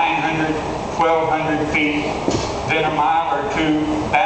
900, 1,200 feet, then a mile or two back